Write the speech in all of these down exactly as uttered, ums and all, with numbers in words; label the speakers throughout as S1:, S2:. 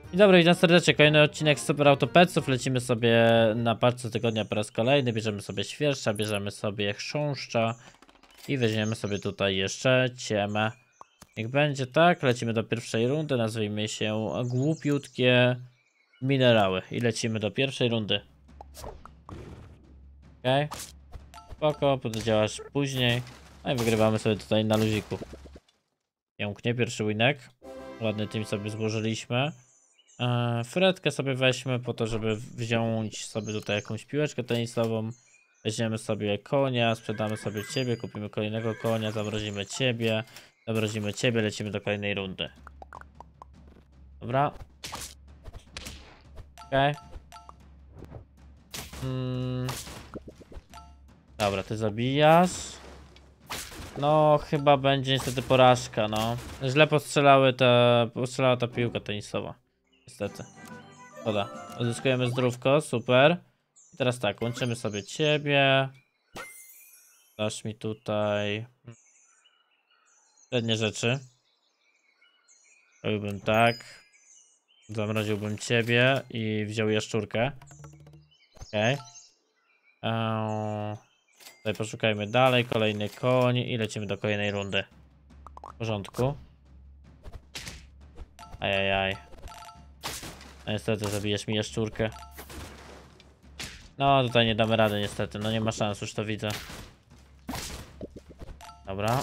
S1: I dobra, witam serdecznie, kolejny odcinek Super Autopetsów. Lecimy sobie na paczce tygodnia po raz kolejny. Bierzemy sobie świerszcza, bierzemy sobie chrząszcza i weźmiemy sobie tutaj jeszcze ciemę. Niech będzie tak, lecimy do pierwszej rundy, nazwijmy się głupiutkie minerały i lecimy do pierwszej rundy. Okej, okay. Spoko, podziałasz później. No i wygrywamy sobie tutaj na luziku. Pięknie, pierwszy winek. Ładny team sobie złożyliśmy. Eee, Fredkę sobie weźmy po to, żeby wziąć sobie tutaj jakąś piłeczkę tenisową. Weźmiemy sobie konia, sprzedamy sobie ciebie, kupimy kolejnego konia, zamrozimy ciebie, zamrozimy ciebie, lecimy do kolejnej rundy. Dobra. Okej. Okay. Hmm. Dobra, ty zabijasz. No, chyba będzie niestety porażka, no. Źle postrzelały te, postrzelała ta piłka tenisowa. Niestety. Szkoda. Odzyskujemy zdrówko, super. I teraz tak, łączymy sobie ciebie. Dasz mi tutaj średnie rzeczy. Robiłbym tak. Zamroziłbym ciebie i wziął jaszczurkę. Okej. Okay. Tutaj poszukajmy dalej, kolejny koń i lecimy do kolejnej rundy. W porządku. Ajajaj. No niestety zabijesz mi jaszczurkę. No tutaj nie damy rady niestety, no nie ma szans, już to widzę. Dobra.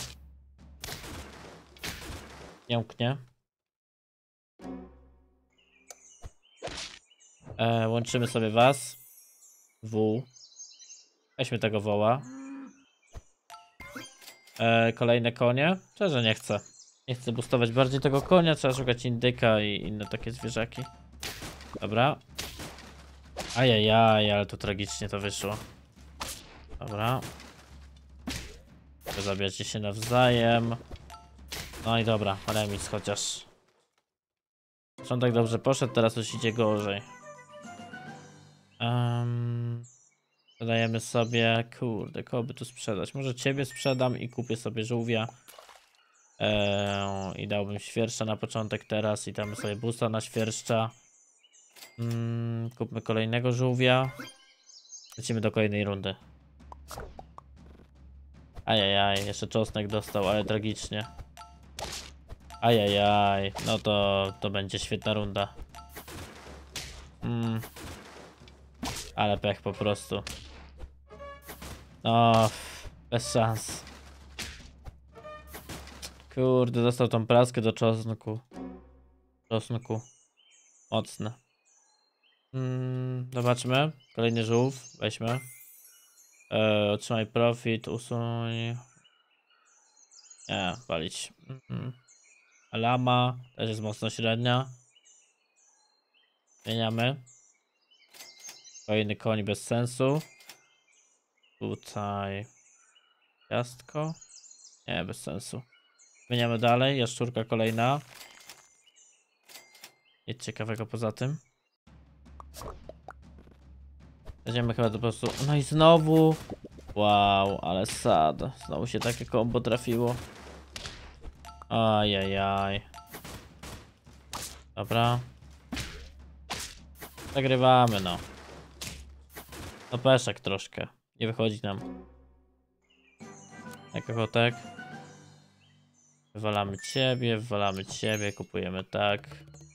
S1: Pięknie. E, łączymy sobie was. W. Weźmy tego woła. E, kolejne konie. Szczerze nie chcę. Nie chcę boostować bardziej tego konia, trzeba szukać indyka i inne takie zwierzaki. Dobra. Ajajaj, ale to tragicznie to wyszło. Dobra. Zabijacie się nawzajem. No i dobra, remis chociaż. Początek dobrze poszedł, teraz już idzie gorzej. Um, dodajemy sobie, kurde, kogo by tu sprzedać? Może ciebie sprzedam i kupię sobie żółwia. Eee, I dałbym świerszcza na początek teraz i damy sobie boosta na świerszcza. Mm, kupmy kolejnego żółwia. Lecimy do kolejnej rundy. Ajajaj, jeszcze czosnek dostał, ale tragicznie. Ajajaj, no to, to będzie świetna runda. Mm. Ale pech po prostu. No, bez szans. Kurde, dostał tą praskę do czosnku. Czosnku. Mocne. Mm, zobaczmy. Kolejny żółw. Weźmy. E, otrzymaj profit. Usuń. Nie, palić. Mm. Lama. Też jest mocno średnia. Zmieniamy. Kolejny koń bez sensu. Tutaj. Ciastko. Nie, bez sensu. Zmieniamy dalej. Jaszczurka kolejna. Nic ciekawego poza tym. Weźmiemy chyba to po prostu. No i znowu. Wow, ale sad. Znowu się takie kombo trafiło. Ajajaj. Dobra. Zagrywamy, no. No peszek troszkę. Nie wychodzi nam. Jak ochotek. Wywalamy ciebie, wywalamy ciebie, kupujemy tak.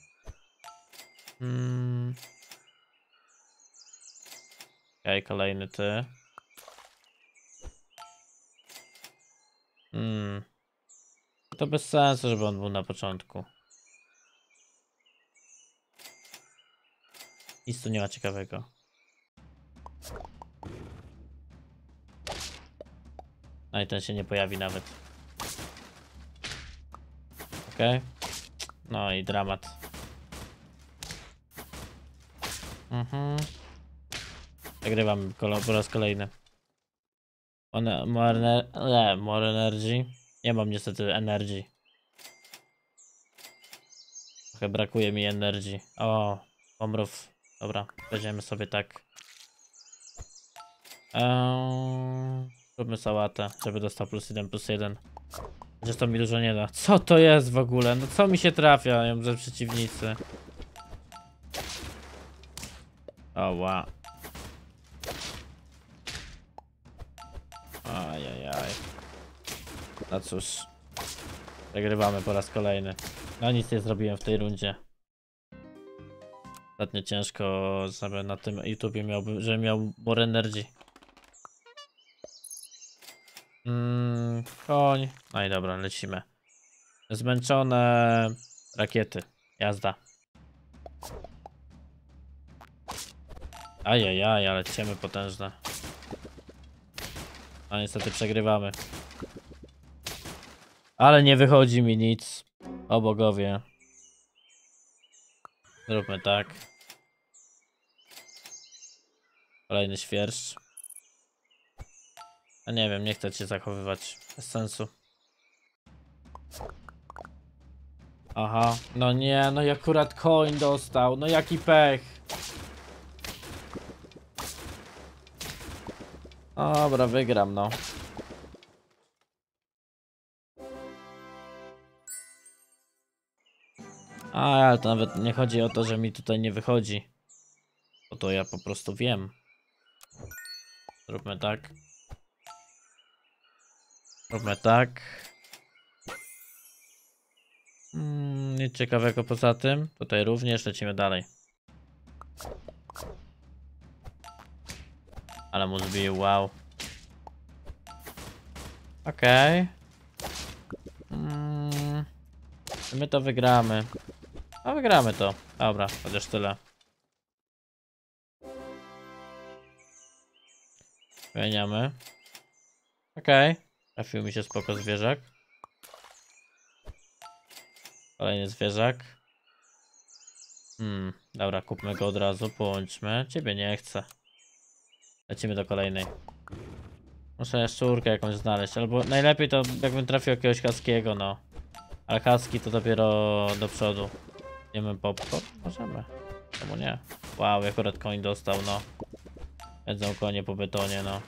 S1: Hmm. Okej, okay, kolejny ty. Hmm. To bez sensu, żeby on był na początku. Nic tu nie ma ciekawego. No i ten się nie pojawi nawet. Okej. Okay. No i dramat. Mhm. Zagrywam po raz kolejny. One, more, nie, more energy. Nie mam niestety energii. Trochę brakuje mi energii. O, pomrów. Dobra, weźmiemy sobie tak. Eee, zróbmy sałatę, żeby dostał plus jeden, plus jeden. Chociaż to mi dużo nie da. Co to jest w ogóle? No co mi się trafia ze przeciwnicy? O, wow. Ajajaj. No cóż. Przegrywamy po raz kolejny. No nic nie zrobiłem w tej rundzie. Ostatnio ciężko, żeby na tym YouTubie miałbym, żeby miał more energy. Mm, koń. No i dobra, lecimy. Zmęczone rakiety. Jazda. Ajajaj, ale ciemy potężne. A niestety przegrywamy. Ale nie wychodzi mi nic. O bogowie. Zróbmy tak. Kolejny świerszcz. A nie wiem, nie chcę cię zachowywać. Bez sensu. Aha, no nie, no i akurat coin dostał. No jaki pech. Dobra, wygram no. A, ale to nawet nie chodzi o to, że mi tutaj nie wychodzi. Bo to ja po prostu wiem. Zróbmy tak. Zróbmy tak. Mm, nic ciekawego poza tym. Tutaj również lecimy dalej. Ale mu zbił, wow. Okej. Okay. Mm, my to wygramy. A wygramy to. Dobra, chociaż tyle. Zmieniamy. Okej. Okay. Trafił mi się spoko zwierzak. Kolejny zwierzak. Hmm, dobra, kupmy go od razu, połączmy. Ciebie nie chcę. Lecimy do kolejnej. Muszę jaszczurkę jakąś znaleźć, albo najlepiej to jakbym trafił jakiegoś husky'ego, no. Ale husky to dopiero do przodu. Jemy popcorn? Możemy. Czemu nie? Wow, akurat koń dostał, no. Jedzą konie po betonie, no.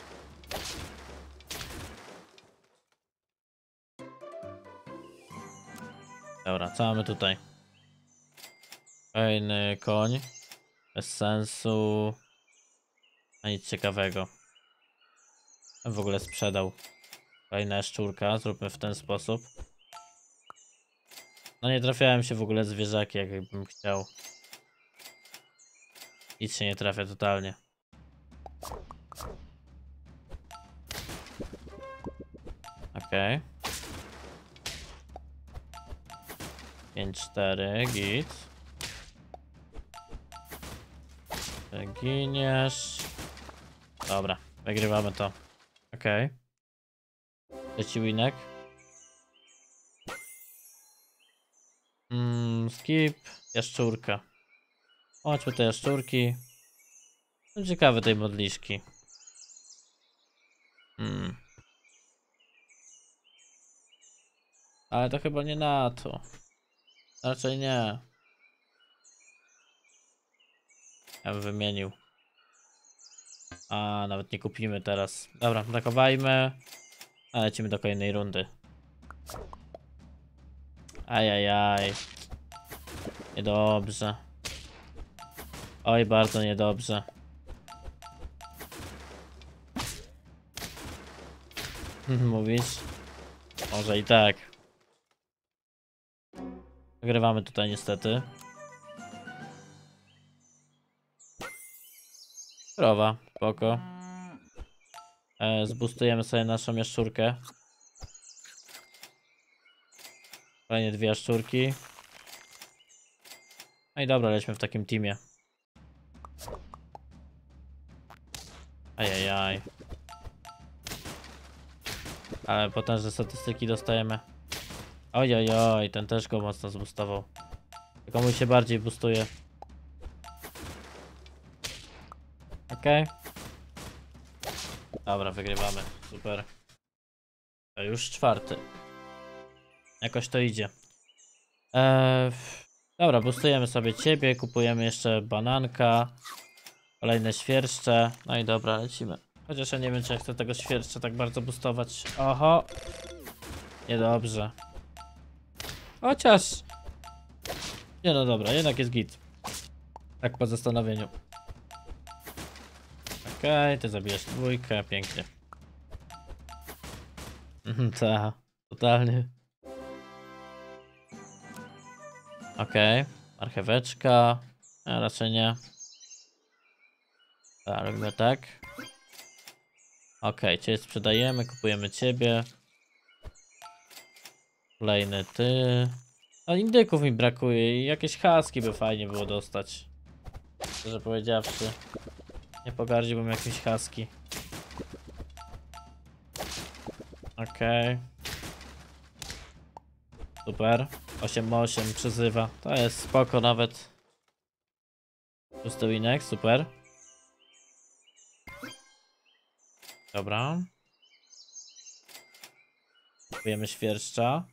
S1: Dobra, co mamy tutaj? Kolejny koń. Bez sensu. A nic ciekawego. W ogóle sprzedał. Kolejna szczurka, zróbmy w ten sposób. No nie trafiałem się w ogóle zwierzaki, jakbym chciał. Nic się nie trafia totalnie. Okej. Okay. pięć cztery, git. Giniesz. Dobra, wygrywamy to. Okej. Okay. Trzeci winek. Mm, skip. Jaszczurka. Chodźmy te jaszczurki. Są ciekawe tej modliszki. Hmm. Ale to chyba nie na to. Raczej nie. Ja bym wymienił. A, nawet nie kupimy teraz. Dobra, zakowajmy. A lecimy do kolejnej rundy. Ajajaj. Niedobrze. Oj, bardzo niedobrze. Mówisz? Może i tak. Wygrywamy tutaj niestety. Krowa, spoko. E, zboostujemy sobie naszą jaszczurkę. Kolejnie dwie jaszczurki. No i dobra, lećmy w takim teamie. Ajajaj. Ale potężne statystyki dostajemy. Ojojoj, ten też go mocno zboostował. Tylko mój się bardziej boostuje. Okej. Okay. Dobra, wygrywamy. Super. To już czwarty. Jakoś to idzie. Eee, dobra, boostujemy sobie ciebie, kupujemy jeszcze bananka. Kolejne świerszcze. No i dobra, lecimy. Chociaż ja nie wiem, czy ja chcę tego świerszcza tak bardzo boostować. Oho. Niedobrze. Chociaż... Nie no dobra, jednak jest git. Tak po zastanowieniu. Okej, okay, ty zabijesz dwójkę, pięknie. Mhm, ta, totalnie. Okej, okay. Marcheweczka, a raczej nie. Tak, robimy tak. Okej, okay, ciebie sprzedajemy, kupujemy ciebie. Kolejny ty. A indyków mi brakuje i jakieś haski by fajnie było dostać. Szczerze powiedziawszy. Nie pogardziłbym jakimś haski. Okej. Okay. Super. osiem osiem przyzywa. To jest spoko nawet. Pustowinek, super. Dobra. Kupujemy świerszcza.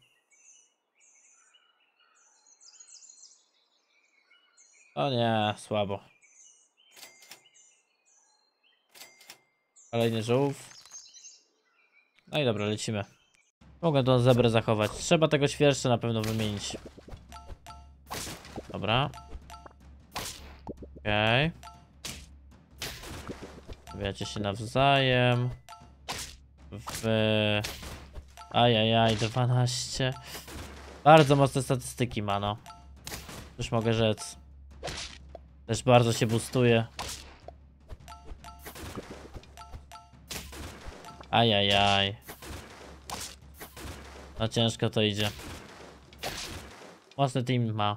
S1: O nie, słabo. Kolejny żółw. No i dobra, lecimy. Mogę tą zebrę zachować. Trzeba tego świerszcza na pewno wymienić. Dobra. Okej. Okay. Wiecie się nawzajem. W... Ajajaj, dwanaście. Bardzo mocne statystyki ma, no. Już mogę rzec. Też bardzo się boostuje. Ajajaj. No ciężko to idzie. Mocny team ma.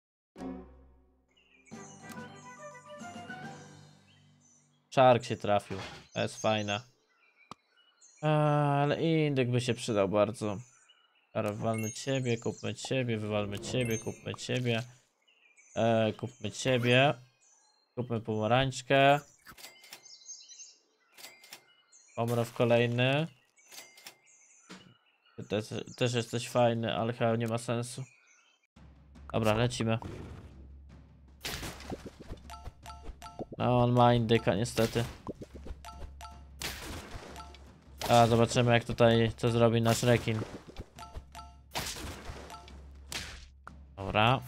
S1: Shark się trafił. To jest fajne. Eee, ale indyk by się przydał bardzo. Teraz wywalmy ciebie, kupmy ciebie, wywalmy ciebie, kupmy ciebie. Eee, kupmy ciebie. Kupmy pomarańczkę. Omrow kolejny. Ty też, też jesteś fajny, ale chyba nie ma sensu. Dobra, lecimy. No, on ma indyka niestety. A zobaczymy jak tutaj co zrobi nasz rekin. Dobra.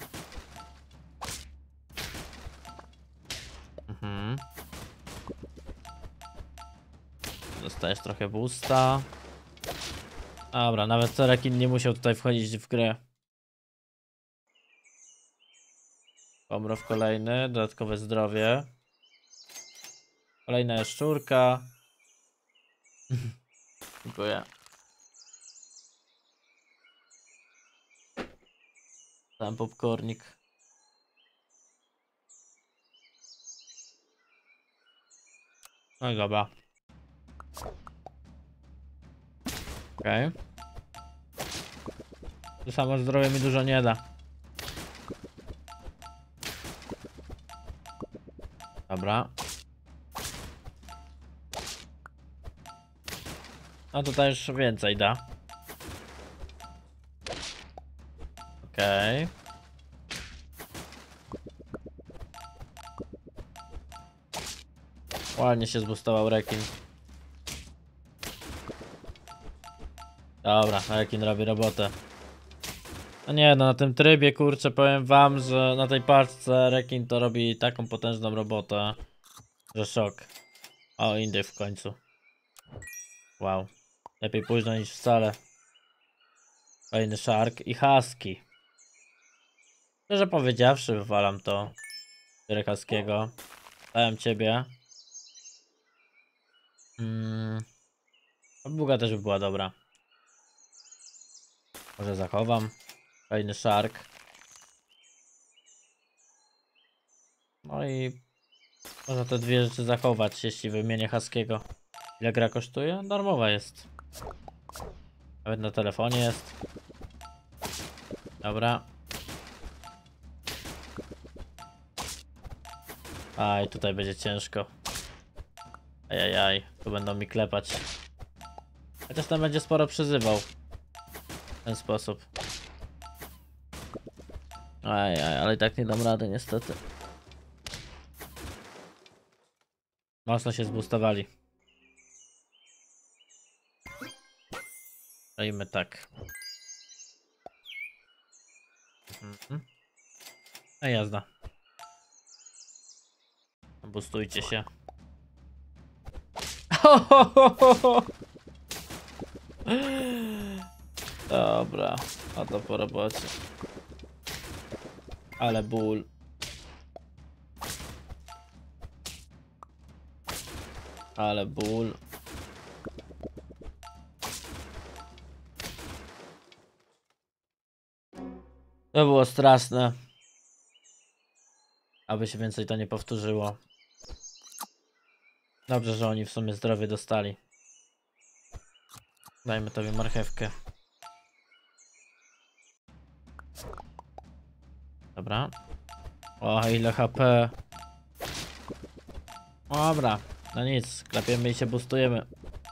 S1: Mhm. Dostajesz trochę boosta. Dobra, nawet co rekin nie musiał tutaj wchodzić w grę. Pomrów kolejny, dodatkowe zdrowie. Kolejna jaszczurka. Dziękuję. Tam popcornik. No i dobra. Okej. Okay. To samo zdrowie mi dużo nie da. Dobra. No tutaj już więcej da. Okej. Okay. Ładnie się zbustował rekin. Dobra, rekin robi robotę. No nie, no na tym trybie kurczę powiem wam, że na tej paczce rekin to robi taką potężną robotę, że szok. O, indyk w końcu. Wow. Lepiej późno niż wcale. Kolejny shark i husky. Szczerze powiedziawszy wywalam to. Biorę husky'ego. Dałem ciebie. Hmm. Buga też by była dobra. Może zachowam. Kolejny shark. No i można te dwie rzeczy zachować, jeśli wymienię husky'ego. Ile gra kosztuje? Darmowa jest. Nawet na telefonie jest. Dobra. Aj, tutaj będzie ciężko. Ajajaj, tu będą mi klepać. Chociaż tam będzie sporo przyzywał. W ten sposób. Ajaj, ale i tak nie dam rady niestety. Mocno się zboostowali. Robimy tak. Mhm. No jazda. Boostujcie się. Dobra, a to po robocie. Ale ból. Ale ból. To było straszne. Aby się więcej to nie powtórzyło. Dobrze, że oni w sumie zdrowie dostali. Dajmy tobie marchewkę. Dobra. O, ile H P. Dobra, no nic, klapiemy i się boostujemy.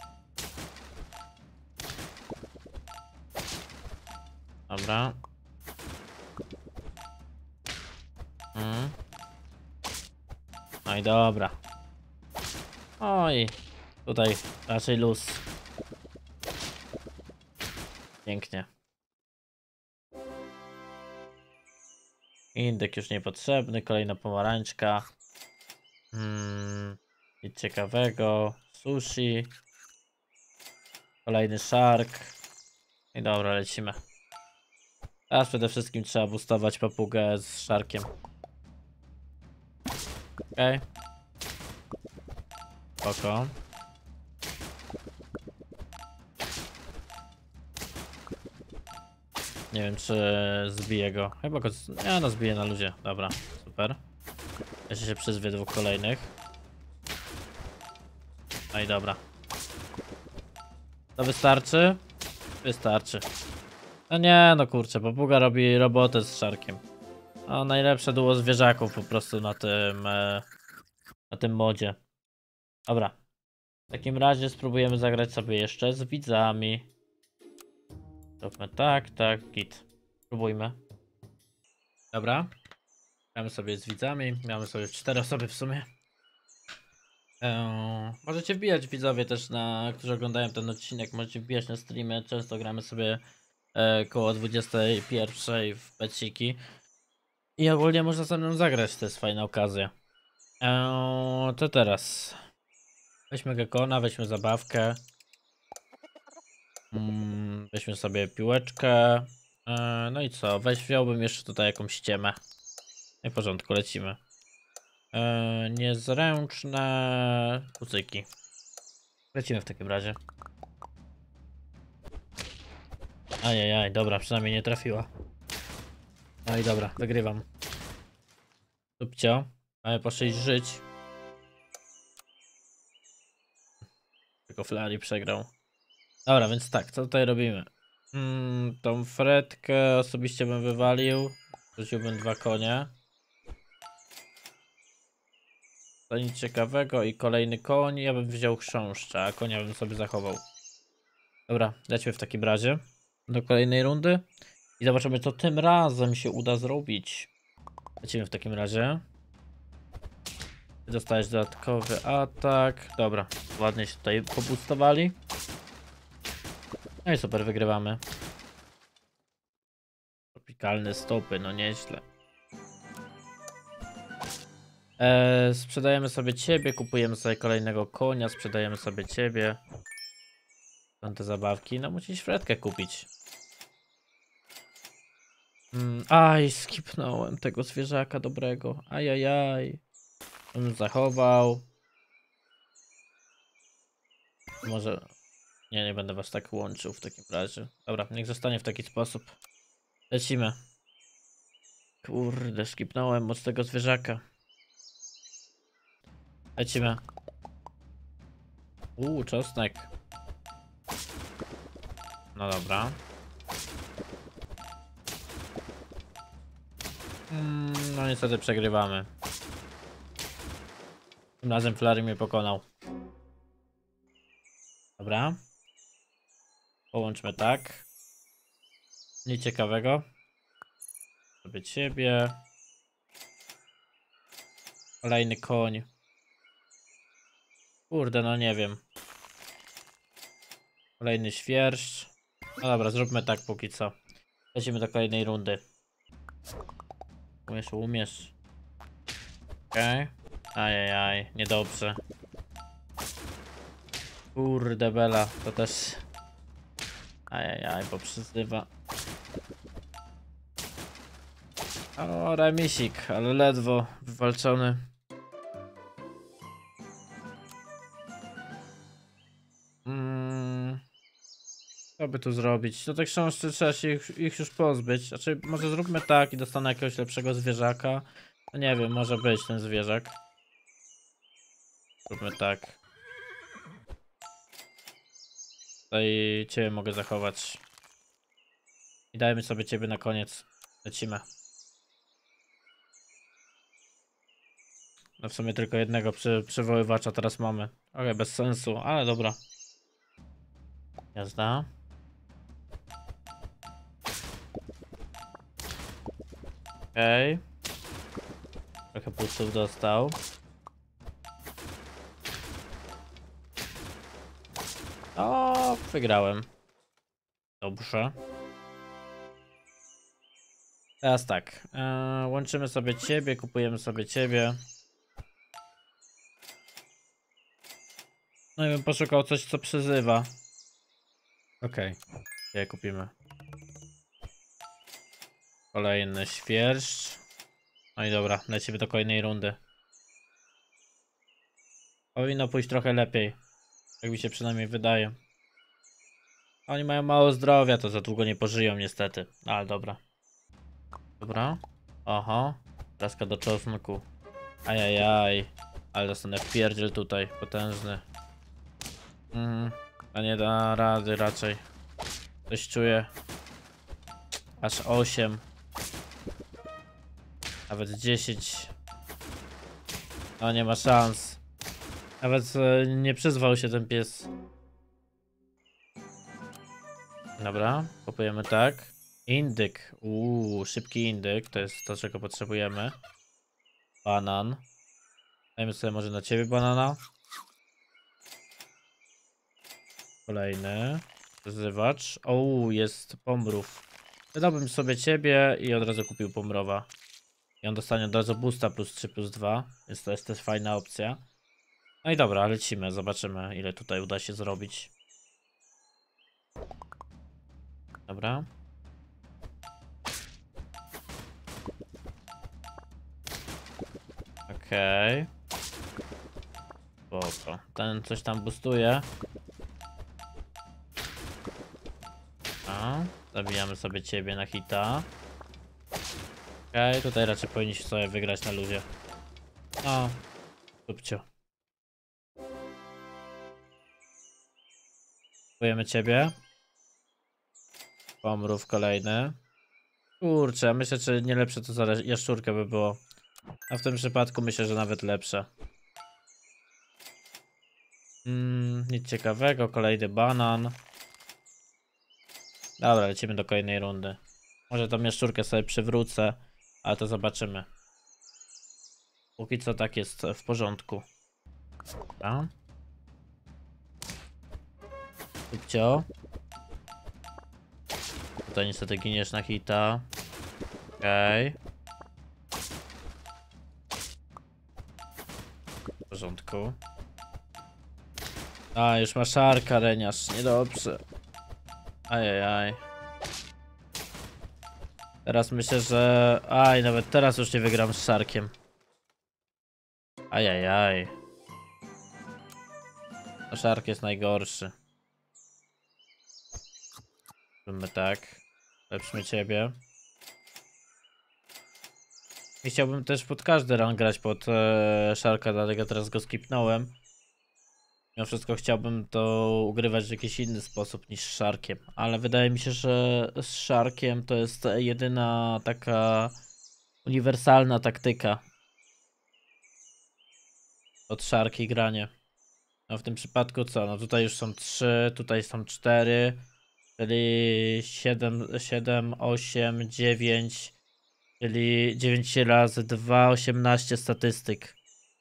S1: Dobra. Mm. No i dobra. Oj, tutaj raczej luz. Pięknie. Indyk już niepotrzebny, kolejna pomarańczka. Hmm, nic ciekawego. Sushi. Kolejny shark. I dobra, lecimy. Teraz przede wszystkim trzeba boostować papugę z sharkiem. Okej. Okay. Spoko. Nie wiem, czy zbiję go. Chyba go... z... Ja no zbiję na luzie. Dobra, super. Jeszcze się przyzwie dwóch kolejnych. No i dobra. To wystarczy? Wystarczy. No nie, no kurczę, papuga robi robotę z szarkiem. No najlepsze duo zwierzaków po prostu na tym... E, na tym modzie. Dobra. W takim razie spróbujemy zagrać sobie jeszcze z widzami. Róbmy tak, tak, git. Spróbujmy. Dobra. Gramy sobie z widzami. Mamy sobie cztery osoby w sumie. Eee, możecie wbijać widzowie też, na, którzy oglądają ten odcinek. Możecie wbijać na streamy. Często gramy sobie e, koło dwudziestej pierwszej w peciki. I ogólnie można ze mną zagrać. To jest fajna okazja. Eee, to teraz. Weźmy gekona, weźmy zabawkę. Mm, weźmy sobie piłeczkę. Eee, no i co? Weź, wziąłbym jeszcze tutaj jakąś ściemę. No w porządku, lecimy. Eee, niezręczne kucyki. Lecimy w takim razie. Ajajaj, dobra, przynajmniej nie trafiła. No i dobra, wygrywam. Subcio. Mamy po sześć żyć. Tylko Flary przegrał. Dobra, więc tak, co tutaj robimy? Mm, tą fretkę osobiście bym wywalił. Rzuciłbym dwa konie. To nic ciekawego i kolejny koń. Ja bym wziął chrząszcza, a konia bym sobie zachował. Dobra, lećmy w takim razie do kolejnej rundy. I zobaczymy, co tym razem się uda zrobić. Lecimy w takim razie. Dostajesz dodatkowy atak. Dobra, ładnie się tutaj pobustowali. No i super, wygrywamy. Tropikalne stopy, no nieźle. Eee, sprzedajemy sobie ciebie, kupujemy sobie kolejnego konia, sprzedajemy sobie ciebie. Są te zabawki, no musisz fretkę kupić. Mm, aj, skipnąłem tego zwierzaka dobrego. Ajajaj. Bym zachował. Może... Nie, nie będę was tak łączył w takim razie. Dobra, niech zostanie w taki sposób. Lecimy. Kurde, skipnąłem mocnego zwierzaka. Lecimy. Uuu, czosnek. No dobra. Mm, no niestety przegrywamy. Tym razem Flary mnie pokonał. Dobra. Połączmy tak. Nic ciekawego. Sobie ciebie. Kolejny koń. Kurde, no nie wiem. Kolejny świerszcz. No dobra, zróbmy tak póki co. Lecimy do kolejnej rundy. Umiesz, umiesz. Okej. Okay. Ajajaj, niedobrze. Kurde bela, to też... Ajajaj, bo przyzywa. O, remisik, ale ledwo wywalczony. Mm. Co by tu zrobić? Do tej książki trzeba się ich, ich już pozbyć. Znaczy, może zróbmy tak i dostanę jakiegoś lepszego zwierzaka. No nie wiem, może być ten zwierzak. Zróbmy tak. Tutaj ciebie mogę zachować. I dajmy sobie ciebie na koniec. Lecimy. No w sumie tylko jednego przy, przywoływacza teraz mamy. Okej, okay, bez sensu, ale dobra. Jazda. Okej. Okay. Trochę pulsów dostał. O, wygrałem. Dobrze. Teraz tak. Eee, łączymy sobie ciebie, kupujemy sobie ciebie. No i bym poszukał coś, co przyzywa. Okej. Okay. Je kupimy. Kolejny świerszcz. No i dobra, lecimy do kolejnej rundy. Powinno pójść trochę lepiej. Jak mi się przynajmniej wydaje. Oni mają mało zdrowia, to za długo nie pożyją niestety. Ale dobra. Dobra. Oho. Traska do czosnku. Ajajaj. Ale dostanę wpierdziel tutaj. Potężny. Mhm. A nie da rady raczej. Coś czuję. Aż osiem. Nawet dziesięć. No nie ma szans. Nawet e, nie przyzwał się ten pies. Dobra, kupujemy tak. Indyk. Uuu, szybki indyk. To jest to, czego potrzebujemy. Banan. Dajmy sobie może na ciebie banana. Kolejny. Zrywacz. Uuu, jest pomrów. Wydałbym sobie ciebie i od razu kupił pomrowa. I on dostanie od razu boosta plus trzy plus dwa. Więc to jest też fajna opcja. No i dobra, lecimy. Zobaczymy, ile tutaj uda się zrobić. Dobra. Okej. Okay. Spoko. Ten coś tam boostuje. A, zabijamy sobie ciebie na hita. Okej, okay, tutaj raczej powinniśmy sobie wygrać na luzie. No, subcio. Kupujemy ciebie. Pomrów kolejny. Kurczę, myślę, że nie lepsze to za jaszczurkę by było. A w tym przypadku myślę, że nawet lepsze. Mm, nic ciekawego, kolejny banan. Dobra, lecimy do kolejnej rundy. Może tą jaszczurkę sobie przywrócę, ale to zobaczymy. Póki co tak jest w porządku. Dobra. Subcio. Tutaj niestety giniesz na hita. Okej. Okay. W porządku. A, już ma szarka, reniarz. Niedobrze. Ajajaj. Teraz myślę, że... Aj, nawet teraz już nie wygram z szarkiem. Ajajaj. No, szark jest najgorszy. Zróbmy tak. Lepszmy ciebie. I chciałbym też pod każdy run grać pod e, szarka, dlatego teraz go skipnąłem. Mimo wszystko chciałbym to ugrywać w jakiś inny sposób niż z szarkiem. Ale wydaje mi się, że z szarkiem to jest jedyna taka uniwersalna taktyka. Od szarki granie. No w tym przypadku co? No tutaj już są trzy, tutaj są cztery. Czyli siedem, siedem, osiem, dziewięć. Czyli dziewięć razy dwa, osiemnaście statystyk.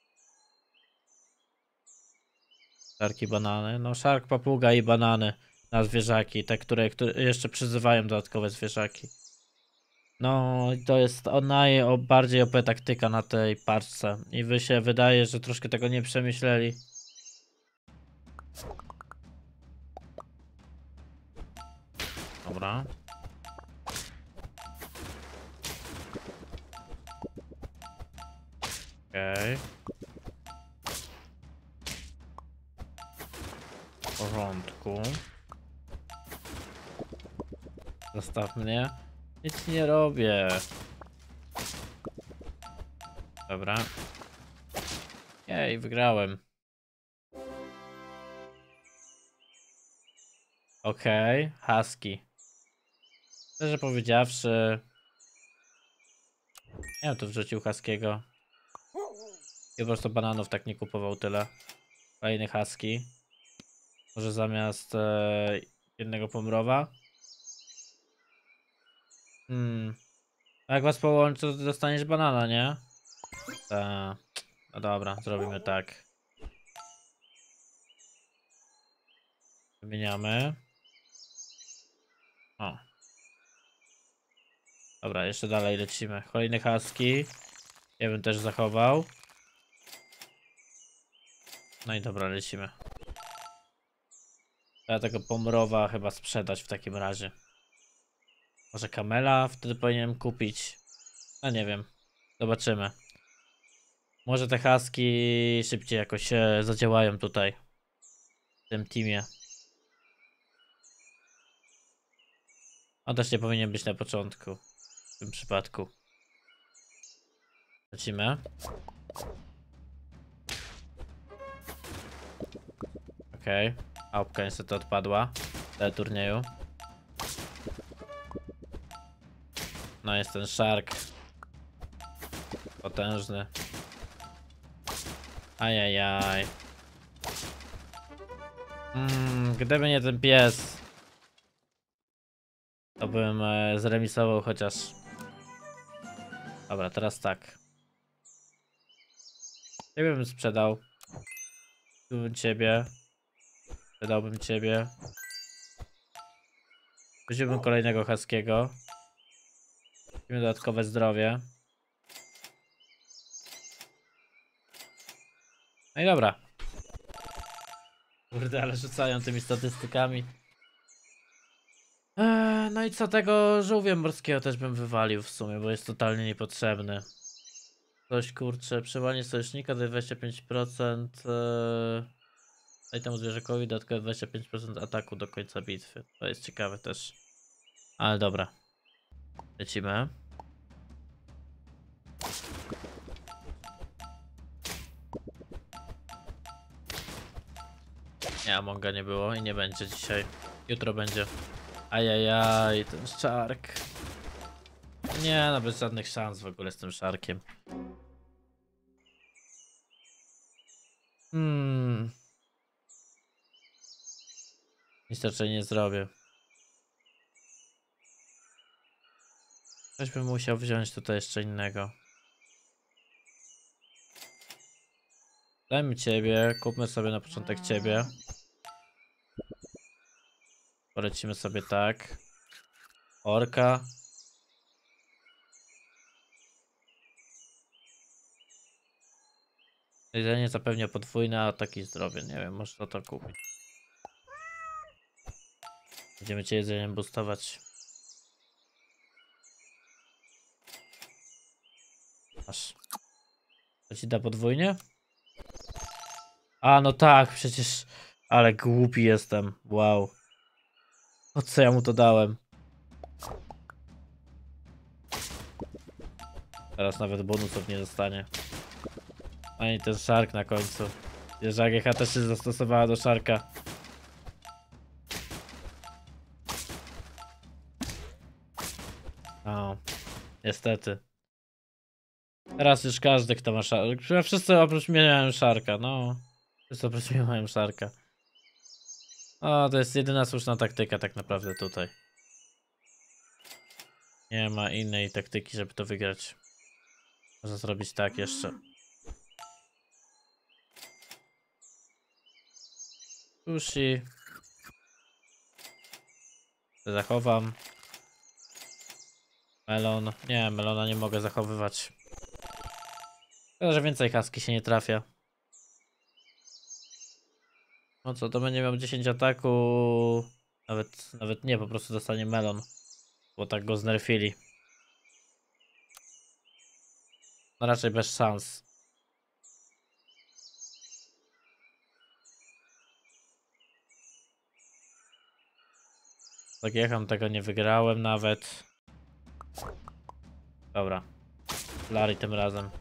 S1: Szarki, banany. No szark, papuga i banany na zwierzaki. Te, które, które jeszcze przyzywają dodatkowe zwierzaki. No to jest najbardziej O P taktyka na tej paczce. I wy się wydaje, że troszkę tego nie przemyśleli. Dobra. Okej. Okay. W porządku. Zostaw mnie. Nic nie robię. Dobra. Jej, wygrałem. Okej, okay. Husky. Szczerze powiedziawszy... Ja bym tu wrzucił Husky'ego. I po prostu bananów tak nie kupował tyle. Kolejny Husky. Może zamiast e, jednego pomrowa. Hmm. A jak was połączy, to dostaniesz banana, nie? Ta. No dobra, zrobimy tak. Wymieniamy. O. Dobra, jeszcze dalej lecimy. Kolejny husky. Ja bym też zachował. No i dobra, lecimy. Trzeba tego pomrowa chyba sprzedać w takim razie. Może kamela wtedy powinienem kupić. No nie wiem. Zobaczymy. Może te husky szybciej jakoś e, zadziałają tutaj. W tym teamie. On też nie powinien być na początku. W tym przypadku. Lecimy. Okej. Okay.Ałpka niestety odpadła. Do turnieju. No jest ten shark. Potężny. Ajajaj. Mm, gdyby nie ten pies, to bym e, zremisował chociaż. Dobra, teraz tak. Ciebie bym sprzedał. Sprzedałbym ciebie. Sprzedałbym ciebie. Wziąłbym kolejnego husky'ego. Weźmy dodatkowe zdrowie. No i dobra. Kurde, ale rzucają tymi statystykami. Eee, no i co, tego żółwia morskiego też bym wywalił w sumie, bo jest totalnie niepotrzebny. Coś kurczę, przełanie sojusznika do dwadzieścia pięć procent. Eee, daj temu zwierzakowi dodatkowe dwadzieścia pięć procent ataku do końca bitwy. To jest ciekawe też. Ale dobra. Lecimy. Nie, Amonga nie było i nie będzie dzisiaj. Jutro będzie. Ajajaj, ten Shark. Nie, no bez żadnych szans w ogóle z tym Sharkiem. Hmm. Nic raczej nie zrobię. Ktoś by musiał wziąć tutaj jeszcze innego. Dajmy ciebie, kupmy sobie na początek ciebie. Polecimy sobie tak. Orka. Jedzenie zapewnia podwójne ataki zdrowia. Nie wiem, może to to kupić. Będziemy cię jedzeniem boostować. Masz. To ci da podwójnie? A no tak, przecież. Ale głupi jestem. Wow. O co ja mu to dałem? Teraz nawet bonusów nie dostanie. Ani ten Shark na końcu. Wiesz, A G H też się zastosowała do Sharka. O, niestety. Teraz już każdy, kto ma Sharka. Wszyscy oprócz mnie mają Sharka, no. Wszyscy oprócz mnie mają Sharka. O, to jest jedyna słuszna taktyka tak naprawdę tutaj. Nie ma innej taktyki, żeby to wygrać. Można zrobić tak jeszcze. Sushi. Zachowam. Melon. Nie, melona nie mogę zachowywać. Tylko, że więcej kaski się nie trafia. No co, to będzie miał dziesięć ataku. Nawet, nawet nie, po prostu dostanie melon. Bo tak go znerfili. No raczej bez szans. Tak jecham, tego nie wygrałem nawet. Dobra. Larry tym razem.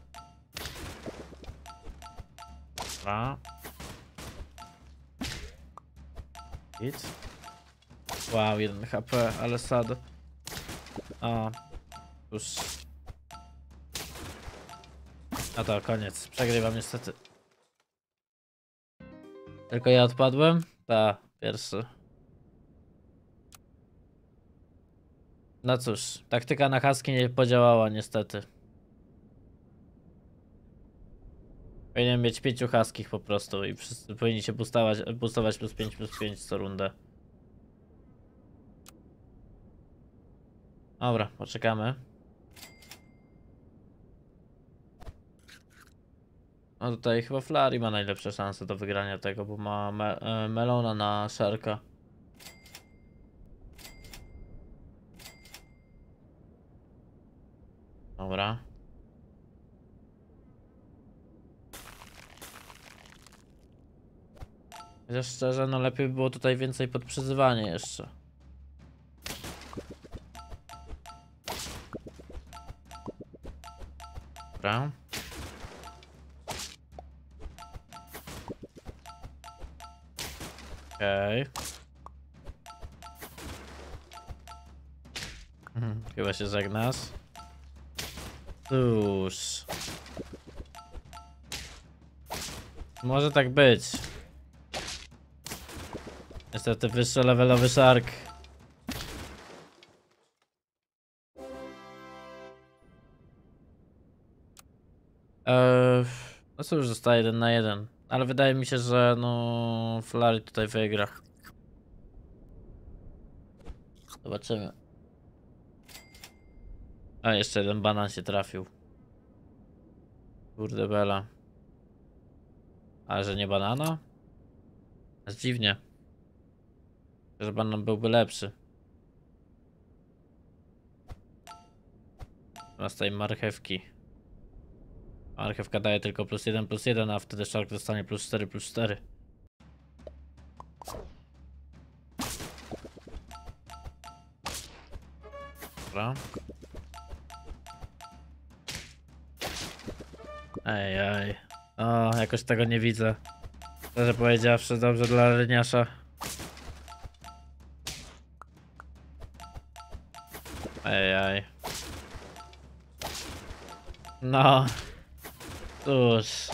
S1: Dobra. Hit. Wow, jeden H P, ale sad. A, już. A to koniec. Przegrywam niestety. Tylko ja odpadłem? Ta, pierwszy. No cóż, taktyka na haski nie podziałała niestety. Powinien mieć pięciu haskich po prostu i wszyscy powinni się boostować, boostować plus pięć plus pięć co rundę. Dobra, poczekamy. No tutaj chyba Flary ma najlepsze szanse do wygrania tego, bo ma me e, melona na Sharka. Dobra. Chociaż szczerze, no lepiej by było tutaj więcej podprzyzywanie jeszcze. Dobra. Okej. Okay. Mhm, chyba się żegnasz. Cóż. Może tak być. Niestety wyższy levelowy Shark. Eee, no cóż, zostaje jeden na jeden. Ale wydaje mi się, że no Flary tutaj wygra. Zobaczymy. A jeszcze jeden banan się trafił. Kurde bela. Ale że nie banana? Jest dziwnie. Że banan byłby lepszy. Teraz tej marchewki. Marchewka daje tylko plus jeden plus jeden, a wtedy Shark dostanie plus cztery plus cztery. Dobra. Ej, ej. O, jakoś tego nie widzę. Szczerze powiedziawszy, dobrze dla Reniasza. Ej, ej. No. Cóż.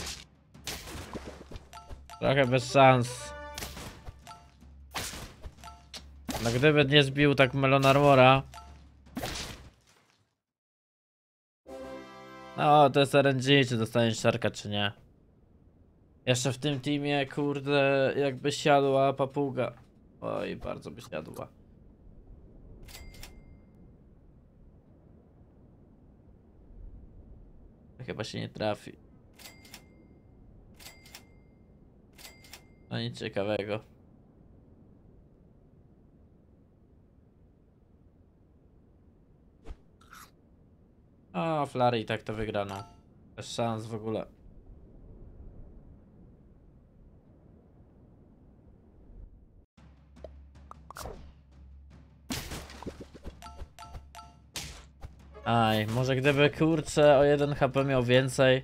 S1: Trochę bez szans. No gdyby nie zbił tak Melon Armora. No, to jest R N G, czy dostaniesz Sharka, czy nie. Jeszcze w tym teamie, kurde, jakby siadła papuga. Oj, bardzo by siadła. Chyba się nie trafi. No nic ciekawego. O, Flary i tak to wygrano. Bez szans w ogóle. Aj, może gdyby kurczę o jeden H P miał więcej.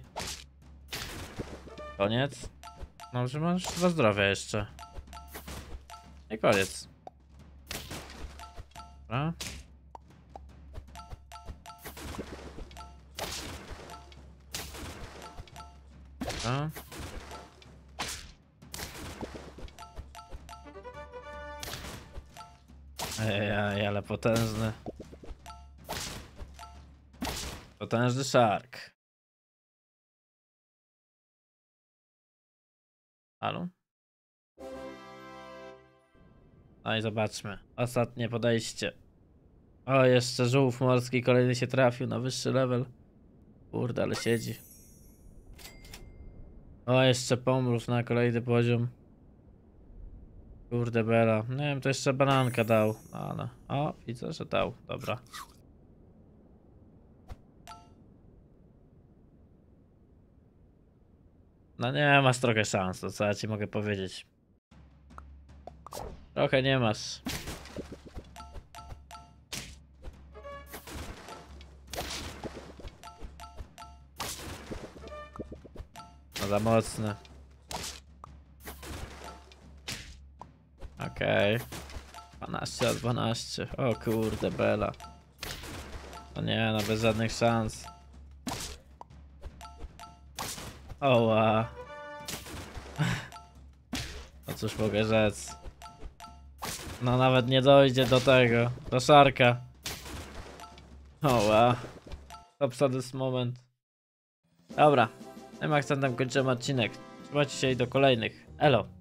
S1: Koniec. No, że masz dwa zdrowia jeszcze. I koniec. Dobra. Dobra. Ej, ale potężny. Potężny Shark. Halo? No i zobaczmy. Ostatnie podejście. O, jeszcze żółw morski kolejny się trafił na wyższy level. Kurde, ale siedzi. O, jeszcze pomrów na kolejny poziom. Kurde bela. Nie wiem, to jeszcze bananka dał. Ale... O, widzę, że dał. Dobra. No nie masz trochę szans, to co ja ci mogę powiedzieć. Trochę nie masz. No za mocne. Okej. Okay. dwanaście na dwanaście. O kurde bela. No nie, no bez żadnych szans. Oła. No cóż mogę rzec. No nawet nie dojdzie do tego. Do szarka. Oła. Top saddest moment. Dobra. Tym akcentem kończymy odcinek. Trzymajcie się i do kolejnych. Elo.